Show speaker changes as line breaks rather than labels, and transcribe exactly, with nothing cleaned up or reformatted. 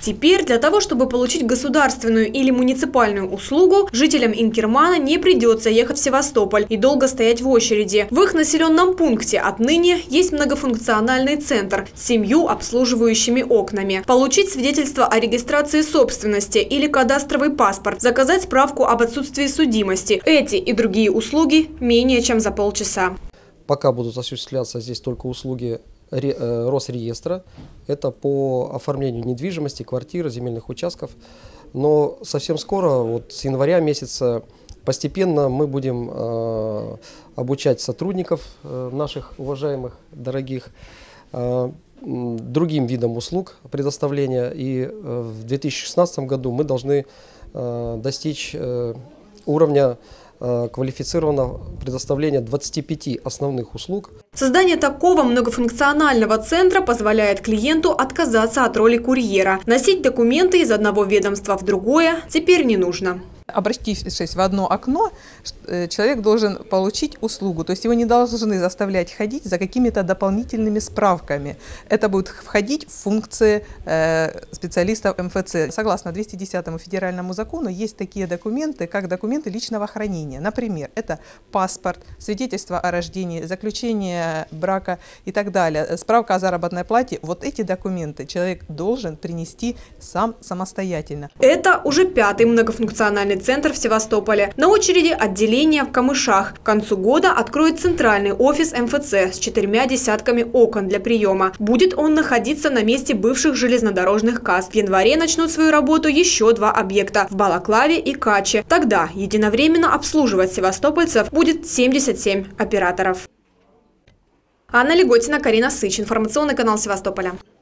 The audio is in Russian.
Теперь для того, чтобы получить государственную или муниципальную услугу, жителям Инкермана не придется ехать в Севастополь и долго стоять в очереди. В их населенном пункте отныне есть многофункциональный центр с семью обслуживающими окнами. Получить свидетельство о регистрации собственности или кадастровый паспорт, заказать справку об отсутствии судимости. Эти и другие услуги менее чем за полчаса.
Пока будут осуществляться здесь только услуги Росреестра. Это по оформлению недвижимости, квартир, земельных участков. Но совсем скоро, вот с января месяца, постепенно мы будем э, обучать сотрудников э, наших уважаемых, дорогих, э, другим видам услуг предоставления. И э, в две тысячи шестнадцатом году мы должны э, достичь э, уровня квалифицированного предоставления двадцати пяти основных услуг.
Создание такого многофункционального центра позволяет клиенту отказаться от роли курьера. Носить документы из одного ведомства в другое теперь не нужно.
Обратившись в одно окно, человек должен получить услугу, то есть его не должны заставлять ходить за какими-то дополнительными справками. Это будет входить в функции специалистов эм эф цэ. Согласно двести десятому федеральному закону есть такие документы, как документы личного хранения. Например, это паспорт, свидетельство о рождении, заключение брака и так далее, справка о заработной плате. Вот эти документы человек должен принести сам самостоятельно.
Это уже пятый многофункциональный центр в Севастополе. На очереди отделение в Камышах. К концу года откроет центральный офис эм эф цэ с четырьмя десятками окон для приема. Будет он находиться на месте бывших железнодорожных касс. В январе начнут свою работу еще два объекта – в Балаклаве и Каче. Тогда единовременно обслуживать севастопольцев будет семьдесят семь операторов. Анна Леготина, Карина Сыч. Информационный канал Севастополя.